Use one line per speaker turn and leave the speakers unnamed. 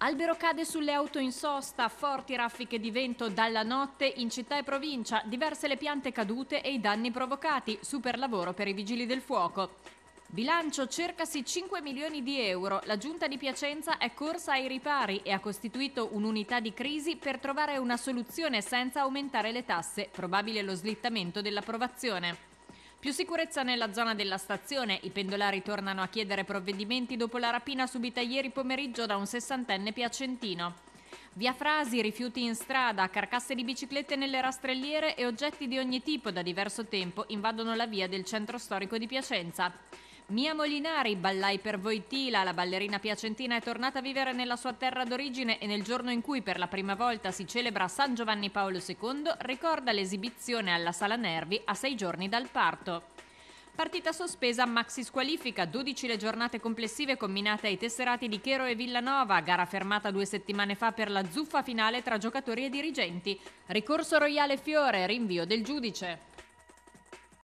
Albero cade sulle auto in sosta, forti raffiche di vento dalla notte in città e provincia, diverse le piante cadute e i danni provocati, super lavoro per i vigili del fuoco. Bilancio cercasi 5 milioni di euro, la giunta di Piacenza è corsa ai ripari e ha costituito un'unità di crisi per trovare una soluzione senza aumentare le tasse, probabile lo slittamento dell'approvazione. Più sicurezza nella zona della stazione, i pendolari tornano a chiedere provvedimenti dopo la rapina subita ieri pomeriggio da un sessantenne piacentino. Via Frasi, rifiuti in strada, carcasse di biciclette nelle rastrelliere e oggetti di ogni tipo da diverso tempo invadono la via del centro storico di Piacenza. Mia Molinari, ballai per Voitila, la ballerina piacentina è tornata a vivere nella sua terra d'origine e nel giorno in cui per la prima volta si celebra San Giovanni Paolo II ricorda l'esibizione alla Sala Nervi a 6 giorni dal parto. Partita sospesa, maxi squalifica, 12 le giornate complessive combinate ai tesserati di Chero e Villanova, gara fermata 2 settimane fa per la zuffa finale tra giocatori e dirigenti. Ricorso Royale Fiore, rinvio del giudice.